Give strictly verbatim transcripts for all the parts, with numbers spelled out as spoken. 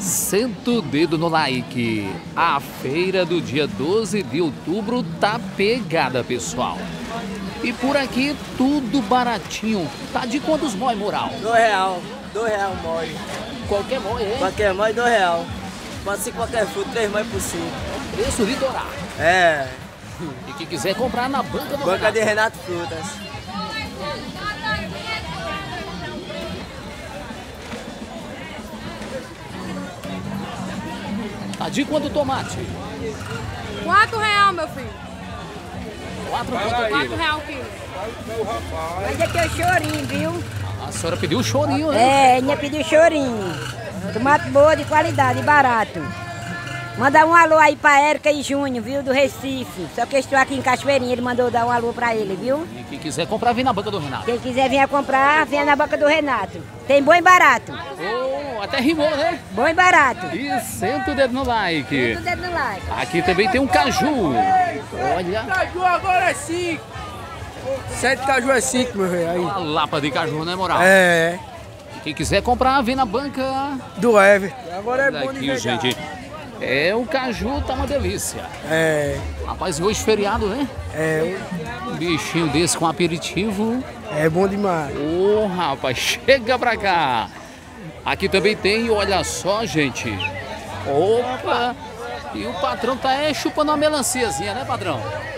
Senta o dedo no like. A feira do dia doze de outubro tá pegada, pessoal. E por aqui tudo baratinho. Tá de quantos mói, Moral? Dois real. Dois real mói. Qualquer mói, é? Qualquer mói, dois real. Pode ser qualquer fruto, três mói por cinco. Preço litoral. É. E quem quiser comprar na banca do Banca Renato. de Renato Frutas. Tá de quanto o tomate? Quatro real, meu filho. Quatro quanto o Quatro quilo? real o quilo. Mas aqui é o chorinho, viu? A senhora pediu o chorinho, né? É, ainda pediu chorinho. Tomate boa, de qualidade, barato. Manda um alô aí pra Érica e Júnior, viu? Do Recife. Só que eu estou aqui em Cachoeirinha, ele mandou dar um alô pra ele, viu? E quem quiser comprar, vem na banca do Renato. Quem quiser vir a comprar, venha na boca do Renato. Tem bom e barato. Oh, até rimou, né? Bom e barato. E senta o dedo no like. Tudo dedo no like. Aqui também tem um caju. Olha, Caju agora é cinco. Sete caju é cinco, meu velho. uma lapa de caju, né, Moral? É. E quem quiser comprar, vem na banca. Do Ever. Agora é Olha bom de aqui, verdade. gente. É, o caju tá uma delícia. É. Rapaz, e hoje feriado, né? É. Um bichinho desse com aperitivo. É bom demais. Ô, rapaz, chega pra cá. Aqui também tem, olha só, gente. Opa! E o patrão tá é, chupando uma melanciazinha, né, patrão?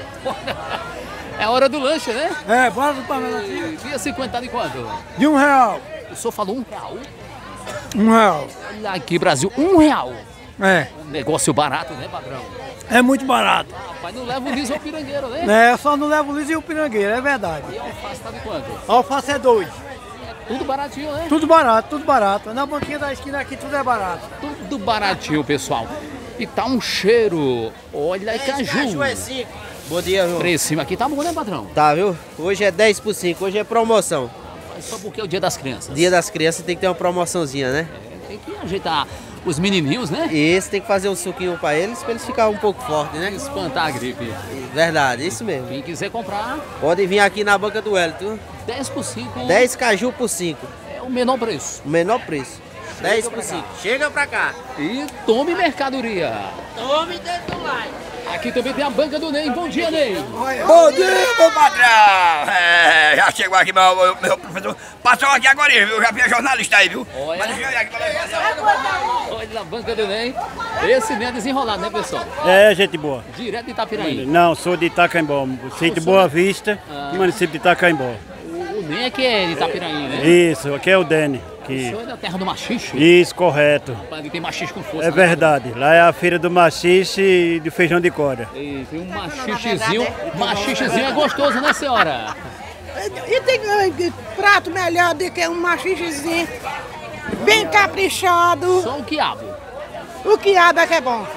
É hora do lanche, né? É, bora do panela. Dia cinquenta de quanto? De um real. O senhor falou um real? Um real. Olha aqui, Brasil, um real. É. Um negócio barato, né, patrão? É muito barato. Rapaz, não leva o liso ao pirangueiro, né? É, eu só não levo o liso e o pirangueiro, é verdade. E a alface tá de quanto? A alface é dois. Tudo baratinho, né? Tudo barato, tudo barato. Na banquinha da esquina aqui tudo é barato. Tudo baratinho, pessoal. E tá um cheiro. Olha, caju. é cinco. Bom dia, João. Precinho aqui tá bom, né, patrão? Tá, viu? Hoje é dez por cinco, hoje é promoção. Mas só porque é o dia das crianças. Dia das crianças tem que ter uma promoçãozinha, né? É, tem que ajeitar os menininhos, né? E esse tem que fazer um suquinho pra eles, pra eles ficarem um pouco fortes, né? Espantar a gripe. Verdade, isso mesmo. Quem quiser comprar, Pode vir aqui na banca do Hélio, dez por cinco. dez caju por cinco, É o menor preço. o menor preço. dez por cinco. Chega pra cá. E tome mercadoria. Tome dentro do like. Aqui também tem a banca do Ney. Bom dia, Ney. Bom dia, meu patrão! É, já chegou aqui meu, meu, meu professor. Passou aqui agora, viu? Já vi a jornalista aí, viu? Olha. Mas deixa eu ir aqui pra ver. Olha na banca do Ney. Esse Ney é desenrolado, né, pessoal? É, gente boa. Direto de Itapiraí. Não, sou de Itacaimbó, sítio Boa Vista, município de Itacaimbó. O Ney é que é de Itapiraí, né? Isso, aqui é o Dene. O Que... senhor é da terra do machixe? Isso, correto. Rapaz, ele tem machixe com força. É né? verdade. Lá é a feira do machixe e do feijão de corda. E tem um machichezinho. Machichezinho é gostoso, né, senhora? E tem eh, prato melhor do que um machichezinho bem caprichado. Só o quiabo. O quiabo é que é bom.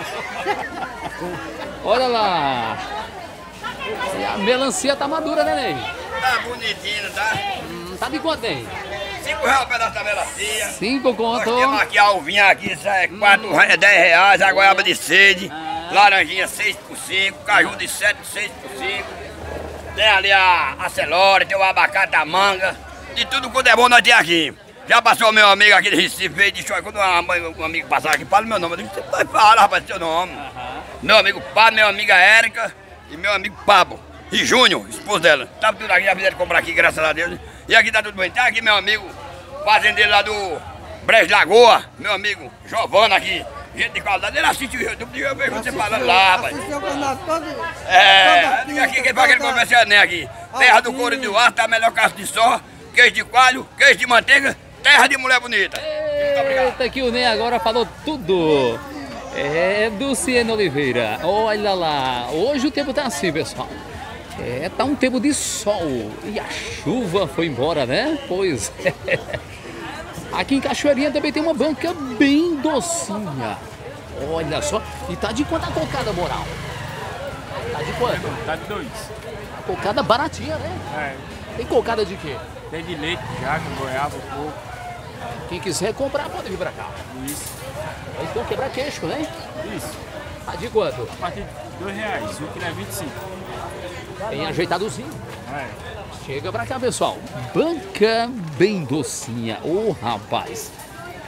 Olha lá. E a melancia tá madura, né, Ney? Tá bonitinho, tá? Hum, tá de quanto, Ney? Cinco reais o pedaço da melancia. Cinco Nós conto. temos aqui a uvinha aqui, isso é quatro, é dez reais, a goiaba de sede, laranjinha seis por cinco, caju de sete, seis por cinco. Tem ali a, a celora, tem o abacate, a manga, de tudo quanto é bom nós temos aqui. Já passou meu amigo aqui de Recife, veio de choque, quando uma mãe, um amigo passar aqui, fala meu nome, eu disse, você vai falar, rapaz, seu nome. Meu amigo Pablo, minha amiga Érica e meu amigo Pablo. E Júnior, esposo dela. Tava tudo aqui, já fizeram comprar aqui, graças a Deus. E aqui tá tudo bem. Tá aqui meu amigo, fazendeiro lá do Brejo Lagoa, meu amigo Giovana aqui. Gente de qualidade, ele assiste o YouTube, eu vejo você falando lá, rapaz. É, aqui quem faz aquele comercial nem aqui. Terra do couro e do aço, tá melhor caço de só, queijo de coalho, queijo de manteiga, terra de mulher bonita. Eita, que o Ney agora falou tudo. É do Cieno Oliveira. Olha lá. Hoje o tempo tá assim, pessoal. É, tá um tempo de sol. E a chuva foi embora, né? Pois é. Aqui em Cachoeirinha também tem uma banca bem docinha. Olha só. E tá de quanto a cocada, Moral? Tá de quanto? Tá de dois. A cocada baratinha, né? É. Tem cocada de quê? Tem de leite, jaca, goiaba, coco. Quem quiser comprar pode vir pra cá. Isso. Então quebra queixo, né? Isso. Tá de quanto? A partir de dois reais. Um quilo é vinte e cinco. Bem ajeitadozinho. É. Chega pra cá, pessoal. Banca bem docinha. Ô, rapaz.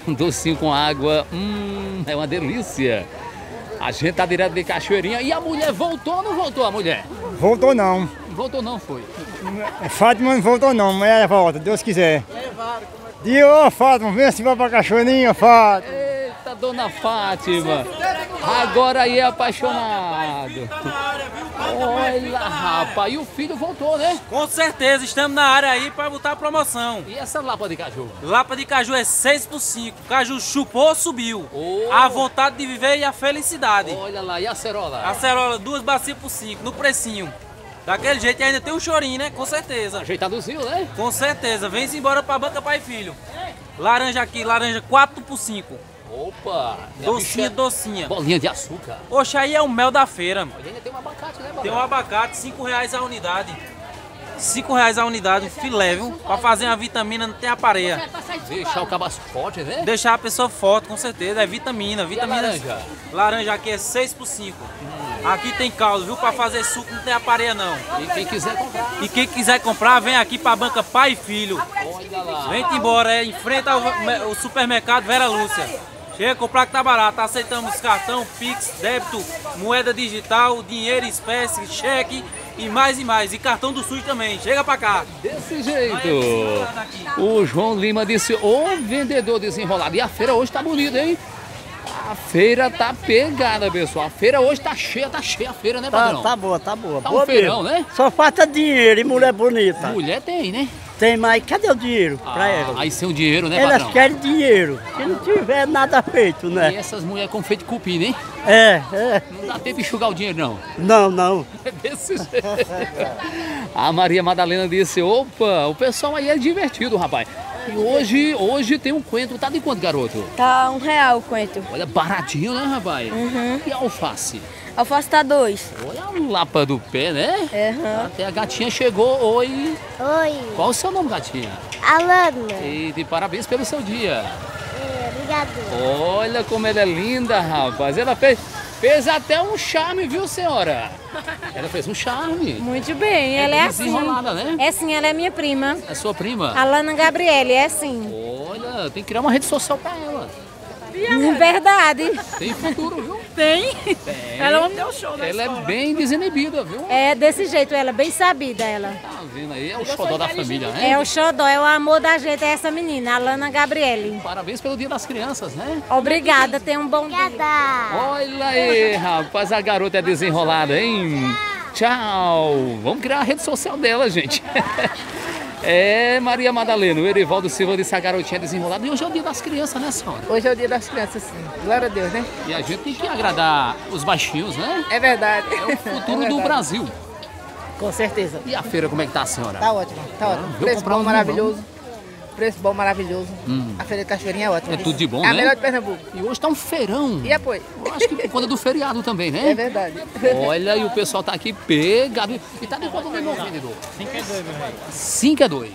Um docinho com água, hum, é uma delícia. A gente tá direto de Cachoeirinha e a mulher voltou ou não voltou a mulher? Voltou não. Voltou não, foi. Fátima não voltou não, mas ela volta, Deus quiser. Diga, ô Fátima, vem assim pra Cachoeirinha, Fátima. Eita, dona Fátima. Agora aí é apaixonado. Olha, rapaz, e o filho voltou, né? Com certeza, estamos na área aí para botar a promoção. E essa lapa de caju? Lapa de caju é seis por cinco. Caju chupou, subiu. Oh. A vontade de viver e a felicidade. Olha lá, e a cerola? A cerola, duas bacias por cinco, no precinho. Daquele jeito ainda tem um chorinho, né? Com certeza. Ajeitadozinho, né? Com certeza. Vem-se embora pra banca, pai e filho. Laranja aqui, laranja quatro por cinco. Opa! Docinha, docinha. Bolinha de açúcar. Poxa, aí é o mel da feira. Olha, ainda tem um abacate, né, Bolinha? Tem um abacate, cinco reais a unidade. Cinco reais a unidade, um filé, viu? Pra fazer uma vitamina, não tem aparelha. Deixar o cabaço forte, né? Deixar a pessoa forte, com certeza. É vitamina, vitamina. Laranja? Laranja aqui é seis por cinco. Hum. Aqui tem caldo, viu? Pra fazer suco não tem aparelha, não. E quem quiser comprar? E quem quiser comprar, vem aqui pra banca pai e filho. Olha lá. Vem-te embora, é em frente ao o supermercado Vera Lúcia. Chega, comprar que tá barato. Aceitamos cartão, Pix, débito, moeda digital, dinheiro, espécie, cheque e mais e mais. E cartão do SUS também. Chega pra cá. Desse jeito. O João Lima disse, ô vendedor desenrolado. E a feira hoje tá bonita, hein? A feira tá pegada, pessoal. A feira hoje tá cheia, tá cheia a feira, né, padrão? Tá, tá boa, tá boa. Tá boa um feirão, mesmo. né? Só falta dinheiro e mulher bonita. Mulher tem, né? Tem, mas cadê o dinheiro ah, pra elas? Aí sem o dinheiro, né, elas padrão? Elas querem dinheiro. Se não tiver nada feito, né? E essas mulheres com feito de cupim, né? É, é. Não dá tempo de enxugar o dinheiro, não? Não, não. É desse jeito. A Maria Madalena disse, opa, o pessoal aí é divertido, rapaz. E hoje, hoje tem um coentro, tá de quanto, garoto? Tá um real o coentro. Olha, baratinho, né, rapaz? Uhum. E a alface? Alface tá dois. Olha a lapa do pé, né? Uhum. Até a gatinha chegou, oi. Oi. Qual o seu nome, gatinha? Alana. E de parabéns pelo seu dia. É, obrigado. Olha como ela é linda, rapaz. Ela fez, fez até um charme, viu, senhora? Ela fez um charme. Muito bem, é ela é assim. Né? É sim, ela é minha prima. É sua prima? Alana Gabriele, é sim. Olha, tem que criar uma rede social pra ela. É verdade. Tem futuro, viu? Tem. Tem. Ela é um show da Ela escola. É bem desinibida, viu? É desse jeito, ela é bem sabida, ela. Tá vendo aí? É o xodó da família, né? É o xodó, é o amor da gente, é essa menina, Alana Gabriele. Parabéns pelo Dia das Crianças, né? Obrigada, tenha um bom dia. Olha aí, rapaz, a garota é desenrolada, hein? Tchau. Vamos criar a rede social dela, gente. É, Maria Madalena, o Erivaldo Silva disse a garotinha desenrolada. E hoje é o Dia das Crianças, né, senhora? Hoje é o Dia das Crianças, sim. Glória a Deus, né? E a gente tem que agradar os baixinhos, né? É verdade. É o futuro é do Brasil. Com certeza. E a feira, como é que tá, senhora? Tá ótimo, tá ótimo. Ah, preço bom, um maravilhoso. Preço bom, maravilhoso. Hum. A feira de Cachoeirinha é ótima. É tudo de bom, é né? É a melhor de Pernambuco. E hoje tá um feirão. E apoio? Eu acho que por conta do feriado também, né? É verdade. Olha, e o pessoal tá aqui pegado. E tá de quanto o limão, vendedor? cinco é dois, meu rei. cinco é dois.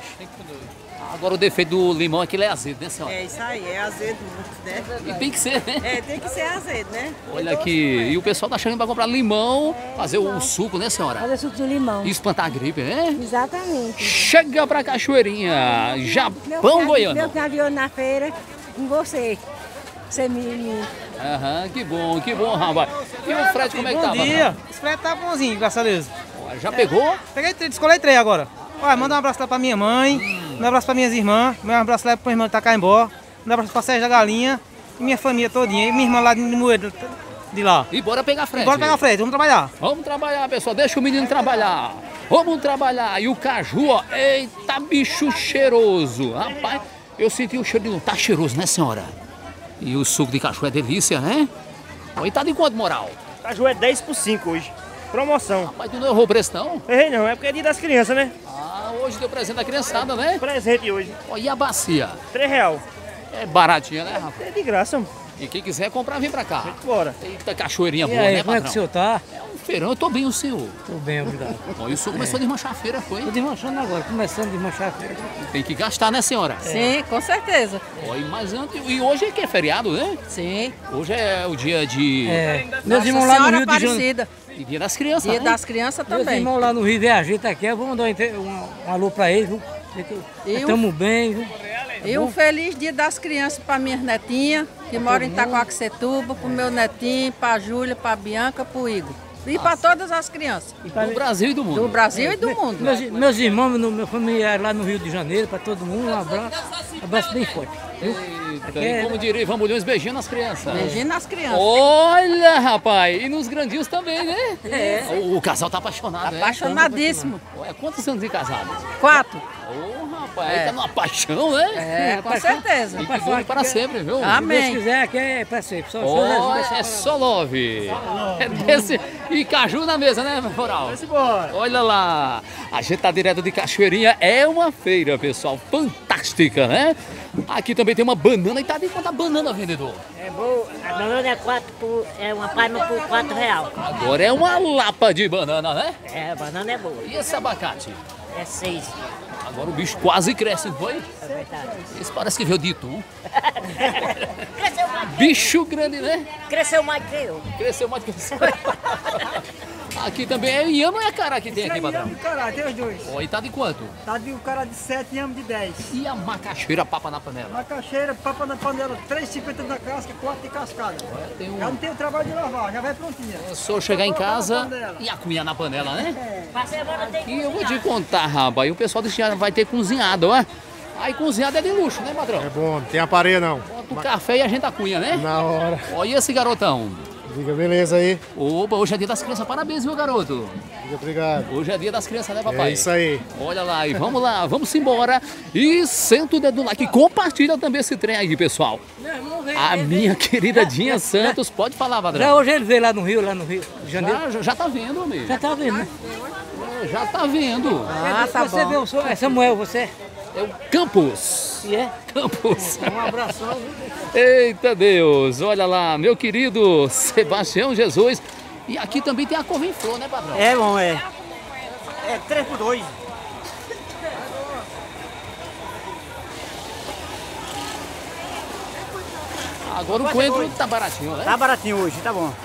Agora o defeito do limão é que ele é azedo, né, senhora? É isso aí, é azedo, né? E tem que ser, né? É, tem que ser azedo, né? Olha aqui, e o pessoal tá chegando pra comprar limão, fazer o suco, né, senhora? Fazer suco de limão. E espantar a gripe, né? Exatamente. Chega pra Cachoeirinha, Japão Goiano. Meu caviou na feira com você. Você me... me... Aham, que bom, que bom, rapaz. E o frete, como é que tá? Bom dia. Esse frete tá bonzinho, graças a Deus. Já pegou? Peguei, descolei três agora. Olha, manda um abraço lá pra minha mãe, hum. um abraço pra minhas irmãs, um abraço lá pro irmão que tá cá embora, um abraço pra Sérgio da Galinha e minha família todinha, e minha irmã lá de Moedo, de lá. E bora pegar frete. E bora pegar frete, vamos trabalhar. Vamos trabalhar, pessoal, deixa o menino trabalhar. Vamos trabalhar. E o caju, ó, eita bicho cheiroso. Rapaz, eu senti o cheiro de um... Tá cheiroso, né, senhora? E o suco de caju é delícia, né? E tá de quanto, moral? Caju é dez por cinco hoje. Promoção. Rapaz, tu não errou o preço, não? Errei não, é porque é dia das crianças, né? Ah, hoje deu presente da criançada, né? Presente hoje. Ó, e a bacia? três real. É baratinha, né, rapaz? É de graça, mano. E quem quiser comprar, vem pra cá. Vem bora. Eita, cachoeirinha e boa, aí, né, como patrão? é que o senhor tá? É um feirão, eu tô bem, o senhor? Tô bem, obrigado. Ó, e o senhor começou é. a desmanchar a feira, foi? Tô desmanchando agora, começando a desmanchar a feira. Tem que gastar, né, senhora? Sim, com certeza. Ó, e, mais antes, e hoje é que é feriado, né? Sim. Hoje é o dia de... É. Meus irmãos lá no Rio de Janeiro. E dia das crianças, Dia né? das crianças também. Meus irmãos lá no Rio, vem a gente aqui, eu vou mandar um, um, um alô pra eles, viu? Estamos bem, viu? E um feliz dia das crianças para minhas netinhas, que moram em Itacoaxetuba, para o meu netinho, para a Júlia, para a Bianca, para o Igor. E para todas as crianças. Do Brasil e do mundo. Do Brasil e do mundo. Meus, meus irmãos, no, meu familiar lá no Rio de Janeiro, para todo mundo, um abraço, um abraço bem forte. Viu? Eita, e como diria Ivan Mulhões, beijinho nas crianças. Beijinho nas crianças. Olha, rapaz, e nos grandinhos também, né? É. O, o casal tá apaixonado, é? Apaixonadíssimo. Ué, quantos anos de casado? Quatro. Ô, rapaz, É. aí tá numa paixão, né? É, com certeza. E que dure para sempre, viu? Amém. Se Deus quiser, aqui é para sempre. Só, Oh, só Jesus é só love. É desse... E caju na mesa, né, Moral? Olha lá. A gente tá direto de Cachoeirinha. É uma feira, pessoal. Fantástica, né? Aqui também tem uma banana. E tá de quanto a banana, vendedor? É boa. A banana é, quatro por, é uma palma por quatro reais. Agora é uma lapa de banana, né? É, a banana é boa. E esse abacate? É seis. Agora o bicho quase cresce, não foi? É verdade. Esse parece que veio de Itu. Cresceu mais. Bicho grande, né? Cresceu mais que eu. Cresceu mais que você. Aqui também é Iama ou é Cará que tem aqui, patrão? Cará, tem os dois. Ó, e tá de quanto? Tá de um cara de sete e amo de dez. E a macaxeira papa na panela? Macaxeira, papa na panela, três e cinquenta da casca, quatro de cascada. Tem um... Já não tem o trabalho de lavar, já vai prontinha. É só chegar em casa e a cunha na panela, né? É. E eu vou te contar, rapaz, o pessoal desse já vai ter cozinhado, ó. Aí cozinhado é de luxo, né, patrão? É bom, não tem aparelho não. Bota o café e a gente a cunha, né? Na hora. Olha esse garotão. Diga, beleza aí. Opa, hoje é dia das crianças, parabéns, viu, garoto? Diga, obrigado. Hoje é dia das crianças, né, papai? É isso aí. Olha lá, e vamos lá, vamos embora. E senta o dedo no like e compartilha também esse trem aí, pessoal. A minha querida Dinha Santos, pode falar, padrão. Já hoje ele veio lá no Rio, lá no Rio de Janeiro. Já, já, já tá vendo, amigo. Já tá vendo, né? Já tá vendo. Ah, tá você bom. Viu, é Samuel, você? É o Campos. E é? Campos. Um abração. Eita Deus, olha lá, meu querido Sebastião Jesus. E aqui também tem a couve em flor, né, padrão? É bom, é. É três por dois. Agora o coentro tá baratinho, né? Tá baratinho hoje, tá bom.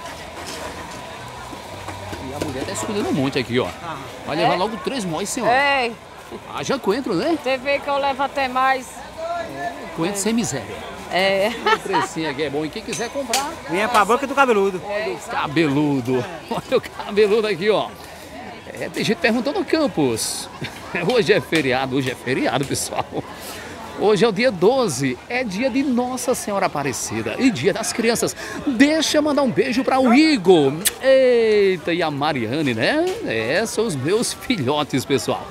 E a mulher tá escolhendo um monte aqui, ó. Vai levar É? logo três móis, senhora. Ei, Haja coentro, né? você vê que eu levo até mais. Coentro sem miséria. É. O precinho aqui é bom. E quem quiser comprar... Vinha pra boca do cabeludo. Olha o cabeludo. Olha o cabeludo aqui, ó. É, tem gente perguntando no Campos. Hoje é feriado, hoje é feriado, pessoal. Hoje é o dia doze, é dia de Nossa Senhora Aparecida e dia das crianças. Deixa eu mandar um beijo para o Igor. Eita, e a Mariane, né? É, são os meus filhotes, pessoal.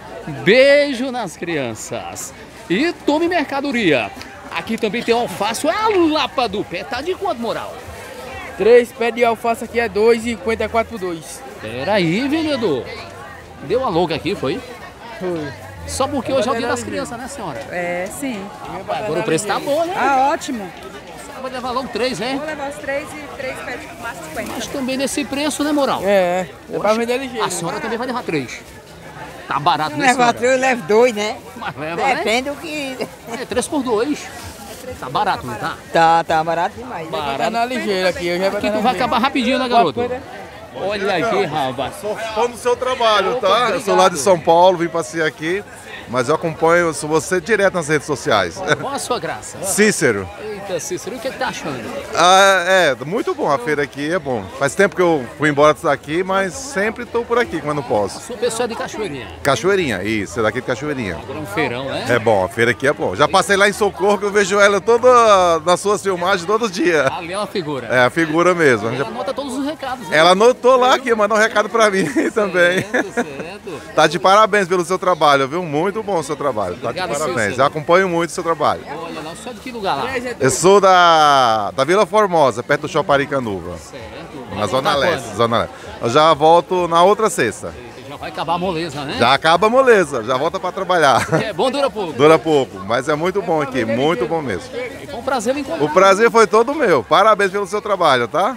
Beijo nas crianças. E tome mercadoria. Aqui também tem alface, a lapa do pé. Tá de quanto, moral? Três pés de alface aqui é dois e cinquenta e quatro por dois. Peraí, vendedor. Deu a louca aqui, foi? Foi. Só porque hoje é o dia das crianças, né, senhora? É, sim. Agora o preço tá bom, né? Ah, ótimo. Você vai levar logo três, né? Vou levar os três e três pés de massa cinquenta. Mas também nesse preço, né, moral? É, é pra Poxa, vender ligeiro. A senhora também vai levar três. Tá barato, né, Leva senhora? três, eu levo dois, né? Mas leva, Depende do que... né? É, três por dois. Tá barato, não tá? Tá, tá barato demais. Barato. na ligeira aqui, eu já Aqui tu vai acabar rapidinho, né, garoto? Olha aqui, rapaz. Sou fã do seu trabalho, Opa, tá? obrigado. Eu sou lá de São Paulo, vim passear aqui, mas eu acompanho você direto nas redes sociais. Qual a sua graça? Cícero. Eita, Cícero, o que, que tá achando? Ah, é, muito bom, a feira aqui é bom. Faz tempo que eu fui embora daqui, mas sempre estou por aqui quando posso. Sou pessoa de Cachoeirinha. Cachoeirinha, isso, é daqui de Cachoeirinha. Agora é um feirão, né? É bom, a feira aqui é bom. Já passei lá em Socorro, que eu vejo ela toda nas suas filmagens todo dia. Ali é uma figura. É, a figura mesmo. Ela anota todos os recados, né? Ela anotou lá aqui, mandou um recado pra mim também. Certo, certo. Tá de parabéns pelo seu trabalho, viu? Muito bom o seu trabalho. Tá de Obrigado, parabéns. Cícero. Eu acompanho muito o seu trabalho. Olha lá, só de que lugar lá? Eu sou da, da Vila Formosa, perto do Shopping Aricanduva. Certo. Na Zona Tá Leste, quando? Zona Leste. Eu já volto na outra sexta. Já vai acabar a moleza, né? Já acaba a moleza, já volta pra trabalhar. Que é bom, dura pouco. Dura pouco, mas é muito bom aqui, muito bom mesmo. E foi um prazer encontrar. O prazer foi todo meu. Parabéns pelo seu trabalho, tá? Olha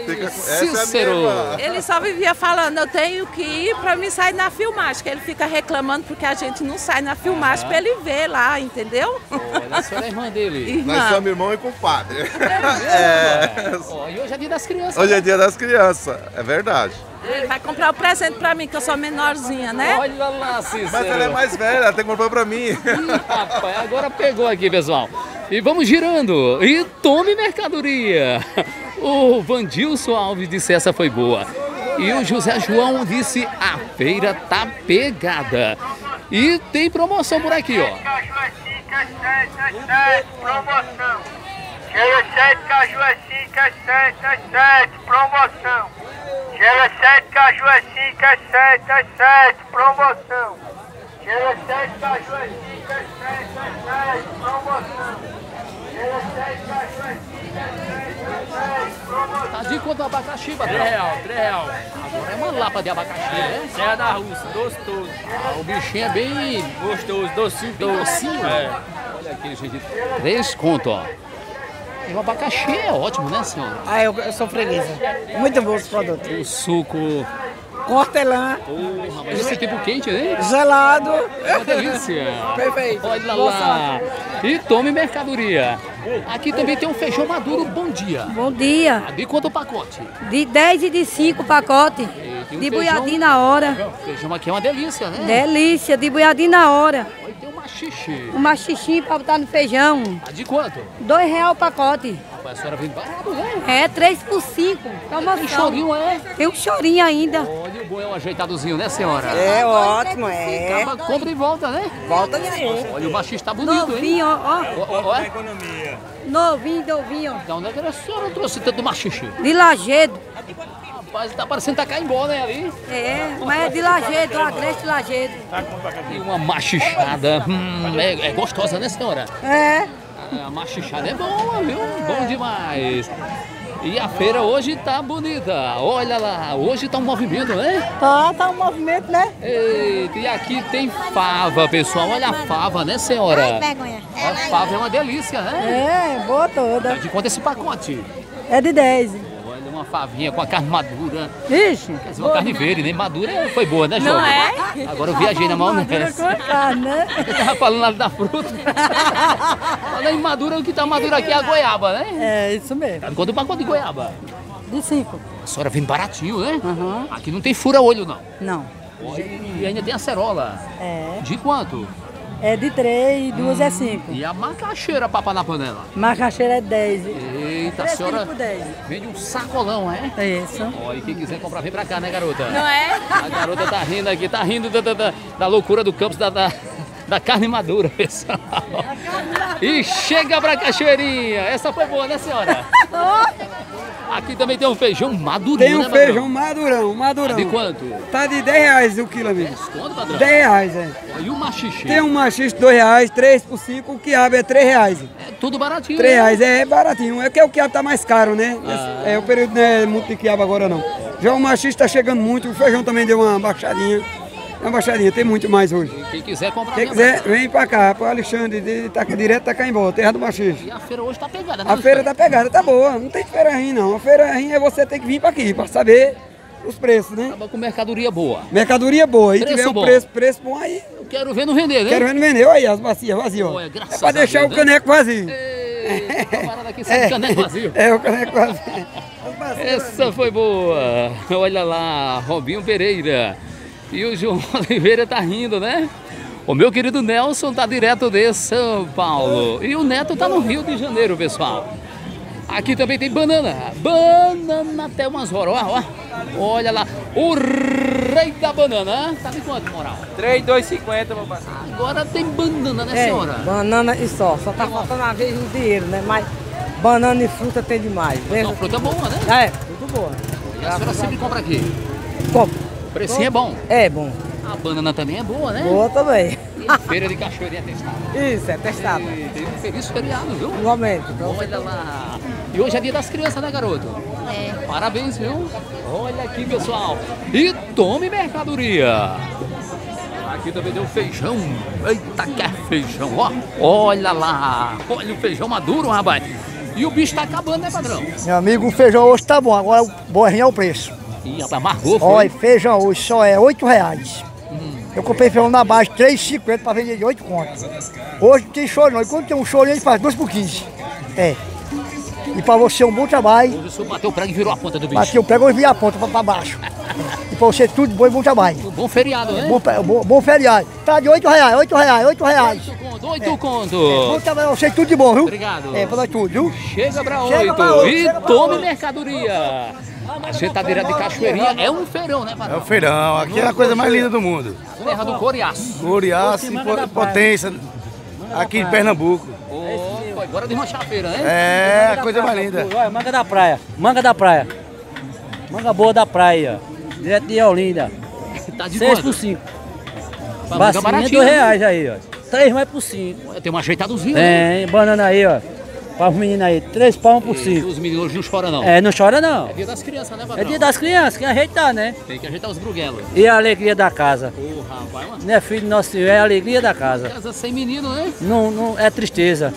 Fica, essa Cícero. é a minha irmã. Ele só vivia falando, eu tenho que ir pra me sair na filmagem, que ele fica reclamando porque a gente não sai na filmagem Ah. pra ele ver lá, entendeu? Olha, a senhora é irmã dele. Irmã. Nós somos irmão e compadre. É. Ó, e hoje é dia das crianças. Hoje né? é dia das crianças, é verdade. Ele vai comprar o presente pra mim, que eu sou menorzinha, né? Olha lá, Cícero. Mas ela é mais velha, ela tem que comprar pra mim. Ih, rapaz, agora pegou aqui, pessoal. E vamos girando. E tome mercadoria. O Vandilson Alves disse essa foi boa. E o José João disse a feira tá pegada. E tem promoção por aqui, ó. Promoção. Chega sete caju é cinco, é sete, é sete, promoção. Chega sete caju é cinco, é sete, é sete, promoção. Chega sete caju é cinco, é sete, é sete, promoção. Chega sete caju é cinco, é sete, é sete, promoção. Tá de quanto o abacaxi, patrão? três real, três real. Agora é uma lapa de abacaxi, né? Serra da Rússia, gostoso. Ah, o bichinho é bem Gostoso, docinho, bem docinho. É. Olha aqui, gente. Três conto, ó. E o abacaxi é ótimo, né, senhora? Ah, eu, eu sou freguesa. Muito bom esse produto. O suco. Com hortelã. Porra, mas esse tempo quente, né? Gelado. É uma delícia. Perfeito. Olha Boa lá. E tome mercadoria. Aqui também tem um feijão maduro. Bom dia. Bom dia. De quanto o pacote? De dez e de cinco pacote. tem um De feijão- buiadinho na hora. O feijão aqui é uma delícia, né? Delícia, de buiadinho na hora. Olha, tem um machixe. Um machixinho pra botar no feijão. Ah, de quanto? Dois real o pacote. Rapaz, a senhora vem barato, né? É, três por cinco. Promoção. Tem chorinho, é? Tem um chorinho ainda. Olha, o bom é um ajeitadozinho, né, senhora? É ótimo, é. Acaba, compra e volta, né? Volta sim. Olha, o machixe tá bonito, Novinho, hein? ó, Ó, ó, ó. Economia. Novinho, novinho. Então, onde é que a senhora trouxe tanto machixe? De Lajedo. Rapaz, tá parecendo que tá caimbó, né, ali? É, mas é de Lajedo, o agreste de Lajedo. E uma machichada. Hum, é, é gostosa, né, senhora? É. A machichada é boa, viu? Bom demais. E a feira hoje tá bonita. Olha lá, hoje tá um movimento, né? Tá, tá um movimento, né? Eita, e aqui tem fava, pessoal. Olha a fava, né, senhora? vergonha. A fava é uma delícia, né? É, boa toda. Tá de quanto esse pacote? É de dez. Olha, uma favinha com a carne madura. Ixi. Quer dizer, uma carne verde, né? Madura foi boa, né, João? Não é? Agora eu viajei na mão Madura nessa. com a carne, né? Eu tava falando lá da fruta. Olha em madura, o que tá madura aqui é a goiaba, né? É, isso mesmo. Tá de quanto o pacote de goiaba? De cinco. A senhora vem baratinho, né? Aqui não tem fura-olho, não. Não. Olha, e ainda tem acerola. É. De quanto? É de três e duas é cinco. E a macaxeira, papa na panela? Macaxeira é dez. Eita, a Três senhora quilos por dez. vende um sacolão, é? É isso. Ó, e quem quiser comprar, vem pra cá, né, garota? Não é? A garota tá rindo aqui, tá rindo da, da, da, da loucura do Campos, da, da, da carne madura, pessoal. E chega pra Cachoeirinha. Essa foi boa, né, senhora? Aqui também tem um feijão madurinho, Tem um né, patrão? feijão madurão, madurão. De quanto? Tá de dez reais o quilo, amigo. Quanto, patrão? dez reais, é. Ó, e o machixe? Tem um machixe dois reais, três por cinco, o quiabo é três reais. É tudo baratinho. três né? reais, é baratinho. É que o quiabo tá mais caro, né? Ah. É, o período não é muito de quiabo agora, não. Já o machixe tá chegando muito, o feijão também deu uma baixadinha. Uma baixadinha, tem muito mais hoje. E quem quiser comprar, Quem vem quiser, pra cá. vem pra cá, pro Alexandre, de, tá, direto tá Caimbó, terra do machixe. E a feira hoje tá pegada, né? A feira tá pegada, tá boa, não tem feira ruim não. A feira ruim é você ter que vir pra aqui, pra saber os preços, né? Acaba com mercadoria boa. Mercadoria boa, aí Preço tiver um bom. preço, preço bom aí. Eu quero ver não vender, né? Quero ver não vender, olha aí as bacias vazias, ó. Olha, graças É pra a deixar Deus, o caneco vazio. Ei, tá parado aqui, sai de caneco vazio. É, o caneco vazio. Essa foi boa. Olha lá, Robinho Pereira. E o João Oliveira tá rindo, né? O meu querido Nelson tá direto de São Paulo. E o Neto tá no Rio de Janeiro, pessoal. Aqui também tem banana. Banana até umas horas, ó, ó. Olha lá, o rei da banana. Tá de quanto, moral? três, dois e cinquenta, meu parceiro. Agora tem banana, né, É, senhora? banana e só. Só tá faltando a vez o dinheiro, né? Mas banana e fruta tem demais. Então, fruta boa, né? É, tudo boa. E a senhora sempre compra aqui? Compra. O precinho é bom? É bom. A banana também é boa, né? Boa também. E a feira de Cachoeirinha testada. Isso, é testada. E tem um feliz feriado, viu? Igualmente. Olha lá. E hoje é dia das crianças, né, garoto? É. Parabéns, viu? Olha aqui, pessoal. E tome mercadoria. Aqui também deu feijão. Eita, que é feijão, ó. Olha lá. Olha o feijão maduro, rapaz. E o bicho tá acabando, né, patrão? Meu amigo, o feijão hoje tá bom, agora o borrinho é o preço. Ih, amargou, foi? Olha, feijão hoje só é oito reais. Hum. Eu comprei feijão na base de três e cinquenta para vender de oito contos. Hoje não tem choro não, e quando tem um chorinho ele faz dois por quinze. É. E para você um bom trabalho. Hoje o senhor bateu o prego e virou a ponta do bicho. Bateu o prego e virou a ponta para baixo. E para você tudo bom e bom trabalho. Um bom feriado, né? Bom, bom, bom feriado. Tá de oito reais, oito reais, oito reais. Oito é. conto. É, bom trabalho, você tudo de bom, viu? Obrigado. É, para nós tudo, viu? Chega para oito. oito. E tome mercadoria. A sentadeira de Cachoeirinha é um feirão, né, patrão? É um feirão. Aqui é a coisa mais linda do mundo. Terra do Coriaço. Coriaço e potência. Aqui em Pernambuco. Oh, agora de manchar a feira, né? É, a coisa mais linda. Olha, manga da praia, manga da praia. Manga boa da praia, direto de Olinda. Tá de seis quanto? por cinco. Tá Bacinha, dois reais aí, ó. três mais por cinco. Tem um ajeitadozinho, né? Tem, banana aí, ó. Para os meninos aí, três palmos por cinco. Os meninos hoje não choram, não. É, não chora, não. É dia das crianças, né, patrão? É dia das crianças, que ajeitar, né? Tem que ajeitar os bruguelos. E a alegria da casa. Ô, rapaz, mano. Não é filho nosso Senhor, é a alegria da casa. Casa sem menino, né? Não, não é tristeza.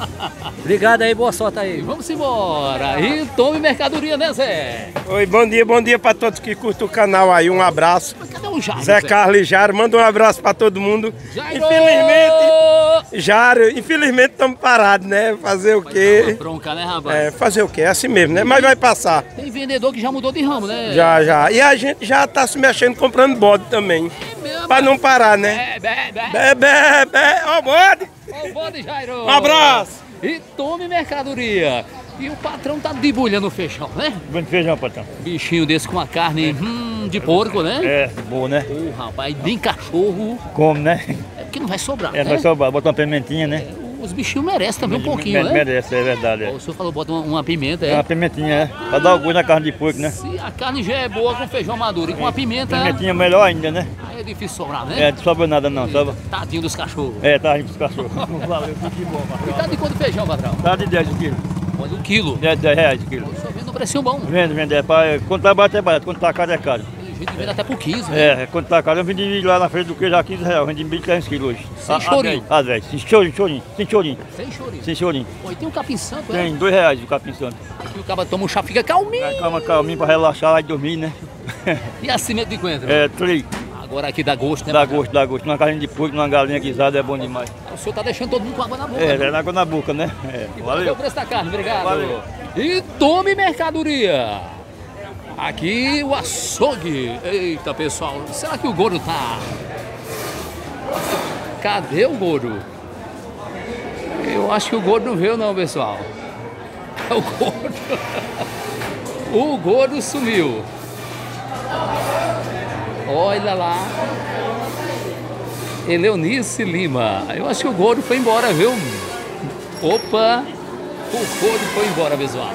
Obrigado aí, boa sorte aí. E vamos embora. E tome mercadoria, né, Zé? Oi, bom dia, bom dia para todos que curtem o canal aí. Um abraço. Mas cadê o Jairo, Zé, Zé Carlos e Jairo, manda um abraço para todo mundo. Jairo! Infelizmente, Jairo, infelizmente estamos parados, né? Fazer o quê? Bronca, né, rapaz? É, fazer o quê? É assim mesmo, né? Mas vai passar. Tem vendedor que já mudou de ramo, né? Já, já. E a gente já tá se mexendo comprando bode também. É mesmo? Pra não parar, né? Bé, bé, bé. Bé, bé, bé. Ó o bode! Ó o bode, Jairo! Um abraço! E tome mercadoria. E o patrão tá debulhando o feijão, né? Bom feijão, patrão. Bichinho desse com a carne hum, de porco, né? É, boa, né? Ô, oh, rapaz, nem cachorro. Como, né? É porque não vai sobrar, é, né? Não vai sobrar, bota uma pimentinha, né? É, os bichinhos merecem também um pouquinho, merece, né? Merece, é verdade. É. O senhor falou bota uma, uma pimenta, é? É uma pimentinha, é. Pra dar orgulho na carne de porco, né? Se a carne já é boa com feijão maduro e com a pimenta... Pimentinha melhor ainda, né? Aí é difícil sobrar, né? É, não sobra nada não, sobra. Tadinho dos cachorros. É, tadinho dos cachorros. Valeu, tudo de bom, patrão. E tá de quanto feijão, patrão? Tá de dez o quilo. Olha, um quilo? dez, dez reais o quilo. O senhor vende um precinho bom. Vendo, vendo. É pra, quando tá barato é barato, quando tá caro é caro. Tem gente que vende até por quinze, né? É, quando tá caro, eu vendi lá na frente do queijo a quinze reais, eu vendi mil e quinhentos quilos hoje. Sem chorinho? Ah, velho, sem chorinho, chorinho, sem chorinho. Sem chorinho? Sem chorinho. Pô, e tem um capim santo, é? Tem, dois reais o capim santo. E o cara toma um chá, fica calminho. É, calma, calminho pra relaxar e dormir, né? E a cimento de coentro? É, três. Agora aqui dá gosto, né? Dá gosto, dá gosto. Numa carne de porco, numa galinha guisada é bom demais. O senhor tá deixando todo mundo com água na boca. É, né? é água na boca, né? É. E valeu. o preço da carne, obrigado. Valeu. E tome mercadoria. Aqui o açougue. Eita, pessoal, será que o Gordo tá... Cadê o Gordo? Eu acho que o Gordo não veio não, pessoal. O Gordo... O Gordo sumiu. Olha lá. Eleonice Lima. Eu acho que o Gordo foi embora, viu? Opa! O Gordo foi embora, pessoal.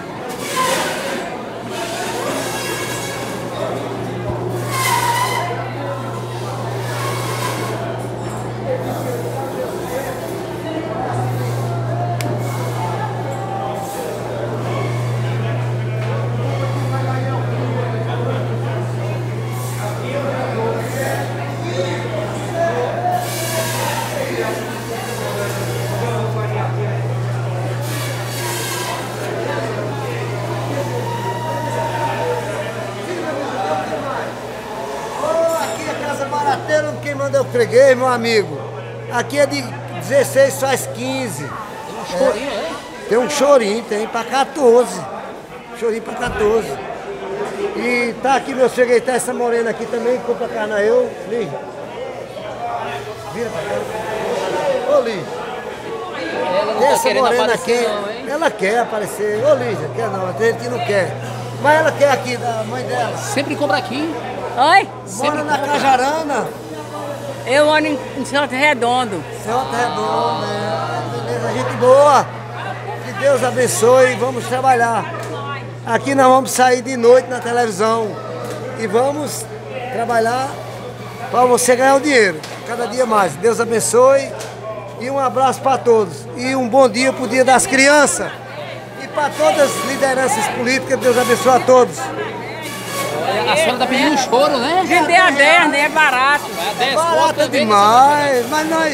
Quem manda eu freguês, meu amigo. Aqui é de dezesseis, faz quinze. Tem um chorinho, é? Tem um chorinho, tem pra quatorze. Chorinho pra quatorze. E tá aqui meu freguês, tá essa morena aqui também, compra carne a eu. Li. Vira pra cá. Ô, Li. Ela não tem tá essa querendo morena aparecer, aqui. não, hein? Ela quer aparecer. Ô, Lígia, quer não, tem gente que não quer. Mas ela quer aqui, da mãe dela. Sempre compra aqui. Oi? Mora na Cajarana. Eu moro em, em Celta Redondo. Celta Redondo, é. Beleza, gente boa. Que Deus abençoe. Vamos trabalhar. Aqui nós vamos sair de noite na televisão. E vamos trabalhar para você ganhar o dinheiro. Cada dia mais. Deus abençoe. E um abraço para todos. E um bom dia para o Dia das Crianças. E para todas as lideranças políticas. Deus abençoe a todos. A senhora tá pedindo um choro, né? Vender a dez, né? É barato. A dez Barato demais, mas nós,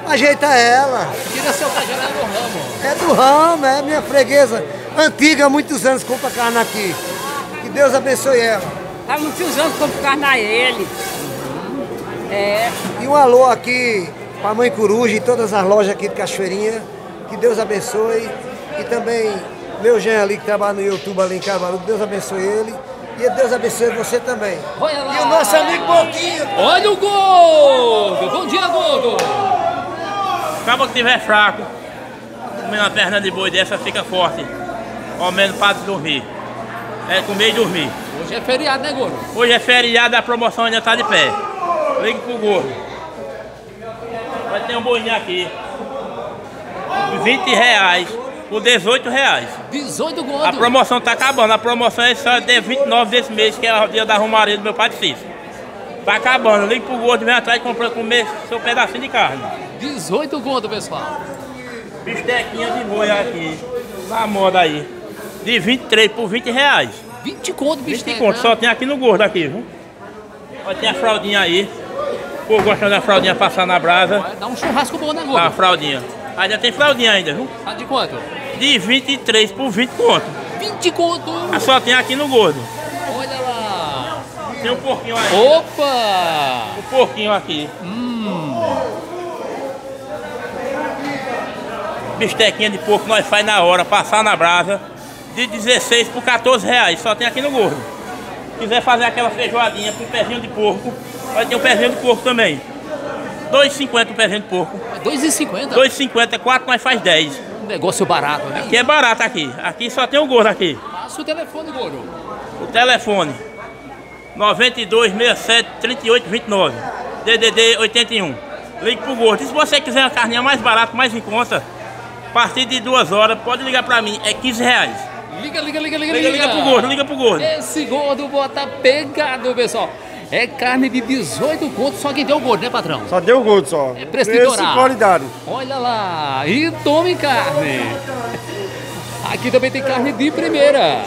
Ajeita ela. Tira seu cajado é do ramo. É do ramo, é minha freguesa antiga, há muitos anos compra carne aqui. Que Deus abençoe ela. Há muitos anos que compro carne a ele. É. E um alô aqui para a Mãe Coruja e todas as lojas aqui de Cachoeirinha. Que Deus abençoe. E também meu Jean ali que trabalha no YouTube ali em Caruaru. Deus abençoe ele. E Deus abençoe você também. Olha lá. E o nosso amigo Boquinha. Olha o Gordo. Bom dia, Gordo. Acaba que tiver fraco, comendo uma perna de boi dessa fica forte. Ao menos para dormir. É comer e dormir. Hoje é feriado, né, Gordo? Hoje é feriado, a promoção ainda está de pé. Ligue pro Gordo. Vai ter um boinho aqui. vinte reais por dezoito reais. dezoito Gordo. A promoção está acabando. A promoção é só de vinte e nove desse mês, que é o dia da romaria do meu pai de Cícero. Tá acabando. Ligue pro Gordo, vem atrás e compra comer seu pedacinho de carne. dezoito Gordo, pessoal. Bistequinha de boi aqui. Na moda aí. De vinte e três por vinte reais. vinte conto, bisteca. vinte conto, só tem aqui no Gordo aqui, viu? Olha, tem a fraldinha aí. Pô, gostando da fraldinha passar na brasa. Vai dar um churrasco bom, né, Gordo? Tá, a fraldinha. Ainda tem fraldinha ainda, viu? Tá de quanto? De vinte e três por vinte conto. vinte conto? Só tem aqui no Gordo. Olha lá. Tem um porquinho aí. Opa! Um porquinho aqui. Hum. Bistequinha de porco nós faz na hora, passar na brasa. De dezesseis por quatorze reais. Só tem aqui no Gordo. Se quiser fazer aquela feijoadinha com pezinho de porco, vai ter um pezinho de porco também. dois e cinquenta o pezinho de porco. dois e cinquenta? dois e cinquenta, quatro nós faz dez. Um negócio barato, né? Aqui é barato aqui. Aqui só tem o Gordo aqui. Passa o telefone, Gordo. O telefone nove dois seis sete, três oito dois nove, D D D oitenta e um. Ligue pro Gordo. E se você quiser uma carninha mais barata, mais em conta, a partir de duas horas, pode ligar pra mim, é quinze reais. Liga, liga, liga, liga, liga. Liga pro Gordo, liga pro Gordo. Esse Gordo bota pegado, pessoal. É carne de dezoito contos, só quem deu o Gordo, né, patrão? Só deu o Gordo, só. É preço de litoral. qualidade. Olha lá, e tome carne. Aqui também tem carne de primeira.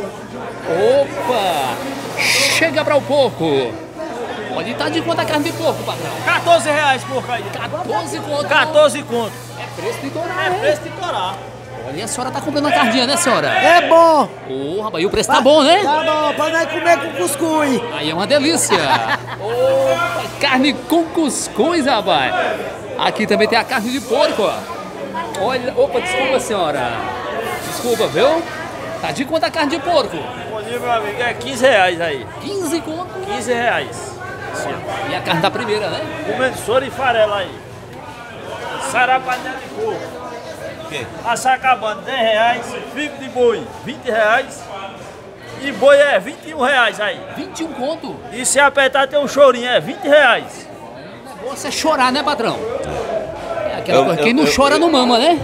Opa, chega para o porco. Olha, tá de quanto a carne de porco, patrão? quatorze reais porco aí. quatorze conto. quatorze conto. É preço litoral. É preço litoral. Olha, a senhora tá comprando uma cardinha, né, senhora? É bom. Ô, rapaz, e o preço tá bom, né? Tá bom, pra nós comer com cuscuz. Aí é uma delícia. Opa, carne com cuscuz, rapaz. Aqui também tem a carne de porco, ó. Olha, opa, desculpa, senhora. Desculpa, viu? Tá de quanto a carne de porco? Bom dia, meu amigo. É quinze reais aí. quinze conto? quinze reais. Sim. E a carne da primeira, né? Comendo soro e farela aí. Sarapané de porco. Açacabando dez reais, figo de boi vinte reais e boi é vinte e um reais aí. vinte e um conto? E se apertar tem um chorinho, é vinte reais. O negócio é chorar, né, patrão? É aquela eu, coisa, quem eu, não eu, chora eu, não mama, né?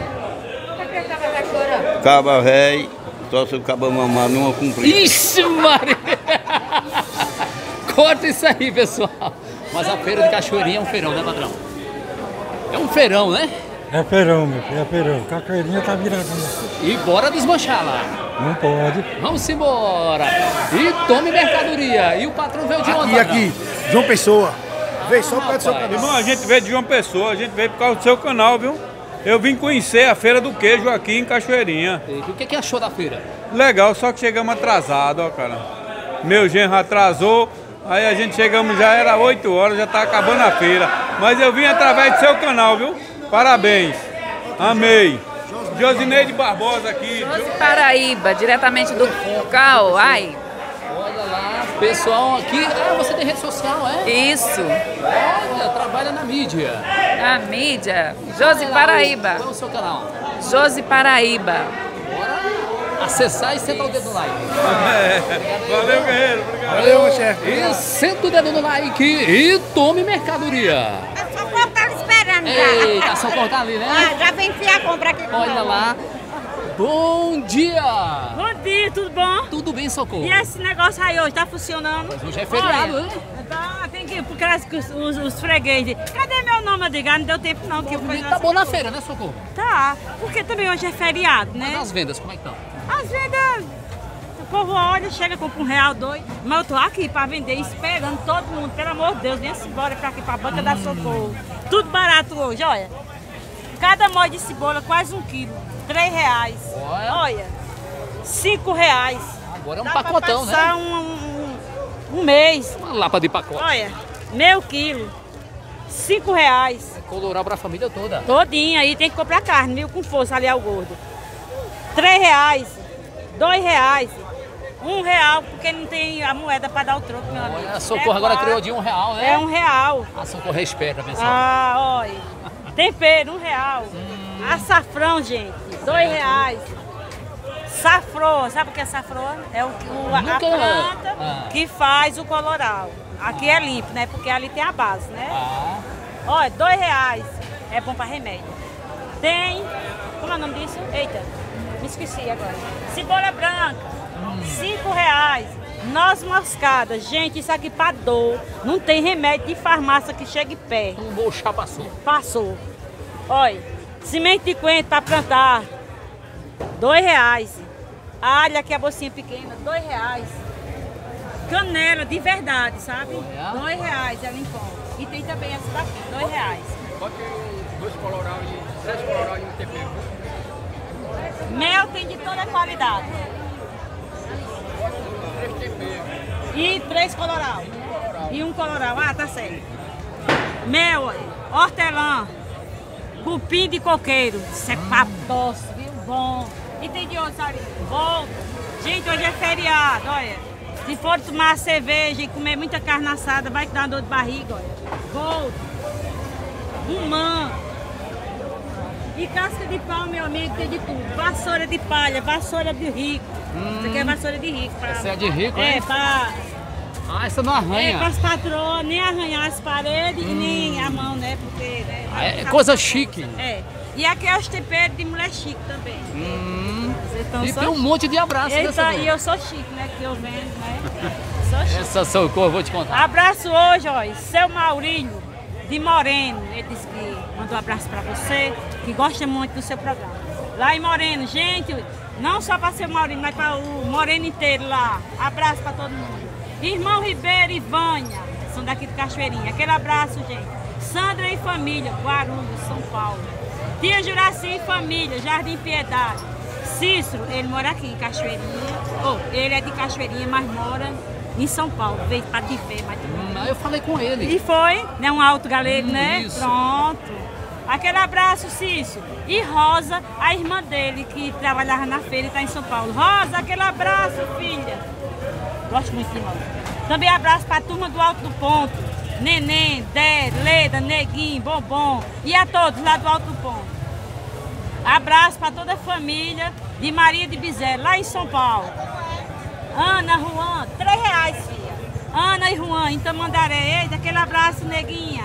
Caba velho, só se o caba mamar numa comprida. Ixi, Maria! Corta isso aí, pessoal. Mas a feira de Cachoeirinha é um feirão, né, patrão? É um feirão, né? É feirão, meu filho, é feirão. Cachoeirinha tá virando. E bora desmanchar lá. Não pode. Vamos embora. E tome mercadoria. E o patrão veio de onde? Aqui, aqui, João Pessoa. Veio só por causa do seu canal. Irmão, a gente veio de João Pessoa, a gente veio por causa do seu canal, viu? Eu vim conhecer a Feira do Queijo aqui em Cachoeirinha. E o que, que achou da feira? Legal, só que chegamos atrasados, ó, cara. Meu genro atrasou, aí a gente chegamos, já era oito horas, já tá acabando a feira. Mas eu vim através do seu canal, viu? Parabéns, amei. Josineide Barbosa aqui. Josi Paraíba, diretamente do Cal, ai. Olha lá, pessoal aqui. Ah, você tem rede social, é? Isso. Olha, trabalha na mídia. Na mídia. Josi Paraíba. Qual é o seu canal? Josi Paraíba. Bora acessar e sentar o dedo no like. É. Valeu, guerreiro. Obrigado. Valeu, meu chefe. E senta o dedo no like e tome mercadoria. Socorro tá esperando já. Eita, Socorro tá ali, né? Ah, já venci a compra aqui. Olha lá. Bom dia! Bom dia, tudo bom? Tudo bem, Socorro. E esse negócio aí hoje, tá funcionando? Mas hoje é feriado, né? Tá, tem que ir, porque os, os, os fregueses. Cadê meu nome? Eu digo, ah, não deu tempo não. Que eu fui tá bom na feira, né, Socorro? Tá, porque também hoje é feriado, né? Mas as vendas, como é que estão? As vendas... O povo olha, chega, compra um real, dois. Mas eu tô aqui pra vender, esperando todo mundo. Pelo amor de Deus, vem embora pra aqui, pra banca hum. da Socorro. Tudo barato hoje, olha. Cada molho de cebola, quase um quilo. Três reais. Olha. Olha. Cinco reais. Agora é um Dá pacotão, pra passar né? Um, um, um mês. Uma lapa de pacote. Olha, meio quilo. Cinco reais. É coloral pra família toda. Todinha aí, tem que comprar carne, viu? Com força ali ao gordo. Três reais. Dois reais. Um real, porque não tem a moeda para dar o troco, meu amigo. A Socorro é agora quatro. Criou de um real, né? É um real. A Socorro é esperta, pessoal. Ah, olha. Tempero, um real. Hum. Açafrão, gente, dois reais. Safrô, sabe o que é safrô? É o, o, a Nunca... planta ah. que faz o coloral. Aqui ah. é limpo, né? Porque ali tem a base, né? Ah. Olha, dois reais. É bom para remédio. Tem, como é o nome disso? Eita, me esqueci agora. Cebola branca. Cinco reais. Noz moscada. Gente, isso aqui para dor. Não tem remédio de farmácia que chegue perto. Um bolchá passou. Passou. Olha, semente de coentro para plantar. Dois reais. Alho, aqui a bolsinha pequena. Dois reais. Canela de verdade, sabe? É. Dois reais ela limpou. E tem também essa daqui. Dois reais. Pode ter dois coloral e três coloral e um tempero. Mel tem de toda qualidade. E três coloral. E um coloral. Ah, tá certo. Mel, hortelã, cupim de coqueiro. Isso é pra doce, viu? Bom. E tem de outro, sabe? Bom. Gente, hoje é feriado, olha. Se for tomar cerveja e comer muita carne assada, vai dar dor de barriga, olha. Gold. Romã. E casca de pau, meu amigo, tem de tudo. Vassoura de palha, vassoura de rico. Hum. Isso aqui é vassoura de rico. Pra... Essa é de rico, é? É, pra... Ah, essa não arranha. É, para as patroas, nem arranhar as paredes hum. e nem a mão, né? Porque, né? Ah, é coisa chique. É. E aqui é os temperos de mulher chique também. Hum. Então, e tem um monte de abraços dessa E eu sou chique, né? Que eu vendo, né? Sou chique. Essa Socorro, vou te contar. Abraço hoje, ó, seu Maurílio de Moreno. Ele disse que mandou um abraço para você, que gosta muito do seu programa. Lá em Moreno, gente, não só para seu Maurílio, mas para o Moreno inteiro lá. Abraço para todo mundo. Irmão Ribeiro e Vânia, são daqui de Cachoeirinha. Aquele abraço, gente. Sandra e família, Guarulhos, São Paulo. Tia Juraci e família, Jardim Piedade. Cícero, ele mora aqui em Cachoeirinha. Oh, ele é de Cachoeirinha, mas mora em São Paulo. Veio para te ver, mas tu hum, eu falei com ele. E foi, né? Um alto galego, hum, né? Isso. Pronto. Aquele abraço, Cícero. E Rosa, a irmã dele, que trabalhava na feira e está em São Paulo. Rosa, aquele abraço, filha. Gosto muito de irmão. Também abraço para a turma do Alto do Ponto. Neném, Dé, Leda, Neguinho, Bombom. E a todos lá do Alto do Ponto. Abraço para toda a família de Maria de Bizé, lá em São Paulo. Ana, Juan, três reais, filha. Ana e Juan, em Tamandaré. Eita, aquele abraço, neguinha.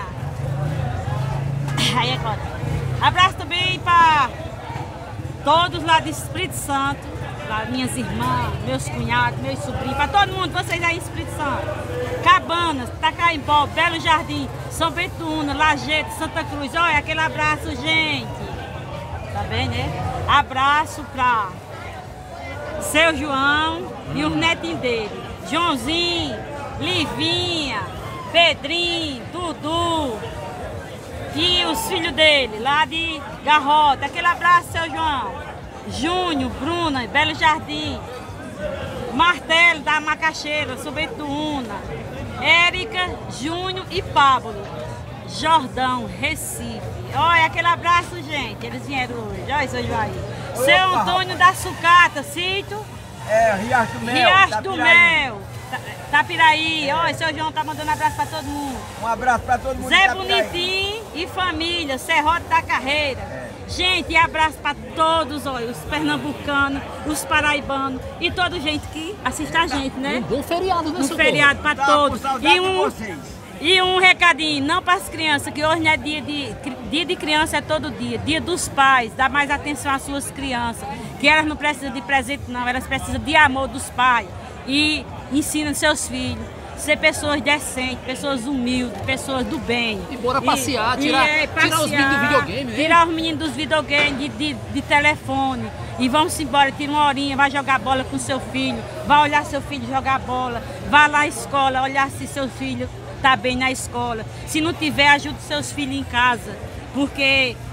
Aí agora. Abraço também para todos lá de Espírito Santo. Lá, minhas irmãs, meus cunhados, meus sobrinhos, para todo mundo, vocês aí em Espírito Santo. Cabanas, Tacaimbó, Belo Jardim, São Bento Una, Lajeado, Santa Cruz. Olha, aquele abraço, gente. Tá bem, né? Abraço para seu João hum. e os netinhos dele. Joãozinho, Livinha, Pedrinho, Dudu e os filhos dele, lá de Garrota. Aquele abraço, seu João. Júnior, Bruna, Belo Jardim. Martelo, da Macaxeira, São Bento Una. Érica, Júnior e Pablo. Jordão, Recife. Olha, aquele abraço, gente. Eles vieram hoje. Olha, seu Joaí. Seu Antônio da Sucata, sítio? É, Riacho do Mel. Riacho do Mel. Tapiraí. Olha, seu João tá mandando abraço pra todo mundo. Um abraço pra todo mundo. Zé Bonitinho e família, Serrote da Carreira. É. Gente, e abraço pra todos, olha, os pernambucanos, os paraibanos e toda gente que assiste a gente, né? Um bom feriado, né, Um Socorro? feriado pra Tá, todos. E um, e um recadinho, não para as crianças, que hoje não é dia de, dia de criança, é todo dia. Dia dos pais, dá mais atenção às suas crianças. Que elas não precisam de presente, não, elas precisam de amor dos pais. E ensina seus filhos. Ser pessoas decentes, pessoas humildes, pessoas do bem. E bora passear, e, tirar, e é, tirar passear, os meninos do videogame, né? Tirar os meninos dos videogames, de, de, de telefone. E vamos embora, tira uma horinha, vai jogar bola com seu filho, vai olhar seu filho jogar bola, vai lá à escola, olhar se seu filho está bem na escola. Se não tiver, ajude seus filhos em casa. Porque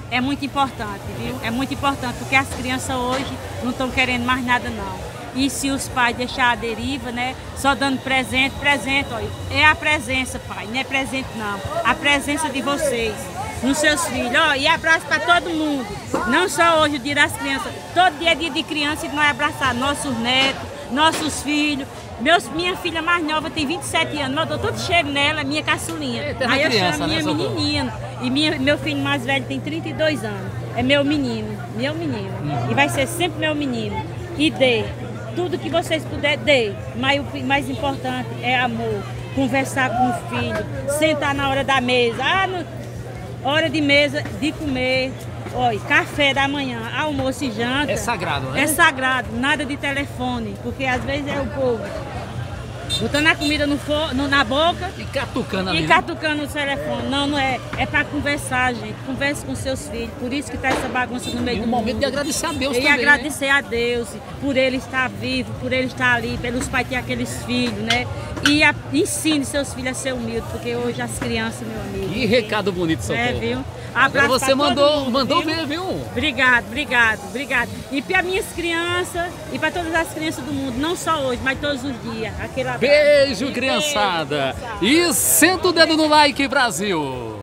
é muito importante, viu? É muito importante, porque as crianças hoje não estão querendo mais nada, não. E se os pais deixarem a deriva, né? Só dando presente, presente, olha. É a presença, pai, não é presente não. A presença de vocês, nos seus filhos, ó. E abraço para todo mundo. Não só hoje o dia das crianças. Todo dia é dia de criança e nós abraçar nossos netos, nossos filhos. Meus, minha filha mais nova tem vinte e sete anos, mas eu dou todo cheiro nela, minha caçulinha. É, aí eu criança, chamo minha né, menininha. E minha, meu filho mais velho tem trinta e dois anos. É meu menino, meu menino. Uhum. E vai ser sempre meu menino. E dê. Tudo que vocês puderem, dê. Mas o mais importante é amor. Conversar com o filho. Sentar na hora da mesa. Ah, no, hora de mesa, de comer. Olha, café da manhã, almoço e janta. É sagrado, né? É sagrado. Nada de telefone. Porque às vezes é o povo botando a comida no forno, na boca e catucando ali. E catucando o telefone. Não, não é. É para conversar, gente. Converse com seus filhos. Por isso que tá essa bagunça no meio e do um momento mundo. de agradecer a Deus e também. E agradecer né? a Deus por ele estar vivo, por ele estar ali, pelos pais ter aqueles filhos, né? E a, ensine seus filhos a ser humildes, porque hoje as crianças, meu amigo. Que recado bonito, Socorro. É, viu? Agora você mandou, mundo, mandou viu? ver, viu? Obrigado, obrigado, obrigado. E para minhas crianças e para todas as crianças do mundo, não só hoje, mas todos os dias. Aquele abraço. Beijo, criançada. E senta o dedo no like, Brasil.